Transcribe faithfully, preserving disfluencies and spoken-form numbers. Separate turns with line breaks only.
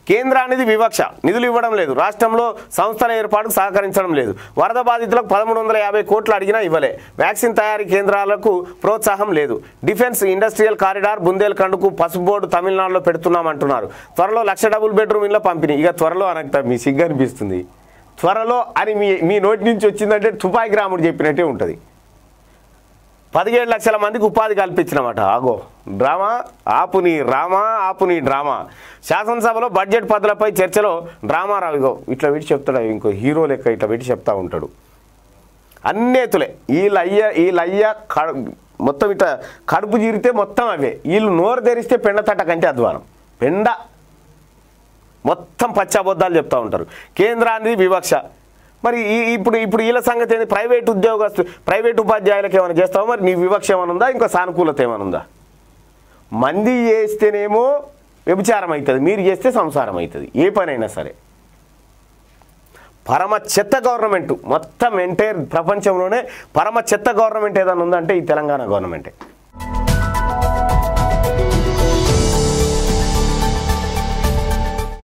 కేంద్రానికి వివక్ష, నిధులు ఇవ్వడం లేదు, రాష్ట్రంలో సంస్థల ఏర్పాటుకు సహకరించడం లేదు, వరద బాధితులకు పదమూడు వందల యాభై కోట్లు అడిగినా ఇవ్వలే, వ్యాక్సిన్ తయారీ కేంద్రాలకు ప్రోత్సాహం లేదు, డిఫెన్స్ ఇండస్ట్రియల్ కారిడార్ బుందేల్ఖండ్కు పసుపు బోర్డు తమిళనాడులో పెడుతున్నామంటున్నారు, త్వరలో లక్ష డబుల్ బెడ్రూమ్ ఇళ్ళ పంపిణీ. ఇక త్వరలో అనక మీ సిగ్గు అనిపిస్తుంది, త్వరలో అని మీ మీ నోటి నుంచి వచ్చిందంటే తుపాకి రాముడు చెప్పినట్టే ఉంటుంది. పదిహేడు లక్షల మందికి ఉపాధి కల్పించినమాట. ఆగో డ్రామా ఆపుని రామా ఆపుని డ్రామా. శాసనసభలో బడ్జెట్ పద్ధతులపై చర్చలో డ్రామా రావిగో ఇట్లా పెట్టి చెప్తాడు, ఇంకో హీరో లెక్క ఇట్లా పెట్టి చెప్తా ఉంటాడు. అన్నేతులే వీళ్ళు అయ్య వీళ్ళు అయ్య మొత్తం ఇట్లా కడుపు జీరితే మొత్తం అవే, వీళ్ళు నోరు తెరిస్తే పెండ తట్ట కంటే అధ్వానం. పెండ మొత్తం పచ్చబద్దాలు చెప్తూ ఉంటారు. కేంద్రానికి వివక్ష. మరి ఇప్పుడు ఇప్పుడు వీళ్ళ సంగతి ఏంది? ప్రైవేట్ ఉద్యోగస్తు ప్రైవేట్ ఉపాధ్యాయులకు ఏమైనా చేస్తావా? మరి నీ వివక్ష ఏమైనా ఉందా? ఇంకా సానుకూలత ఏమైనా ఉందా? మంది చేస్తేనేమో వ్యభిచారం అవుతుంది, మీరు చేస్తే సంసారం అవుతుంది. ఏ పనైనా సరే పరమ చెత్త గవర్నమెంట్, మొత్తం ఎంటైర్ ప్రపంచంలోనే పరమ చెత్త గవర్నమెంట్ ఏదైనా ఉందంటే ఈ తెలంగాణ గవర్నమెంటే.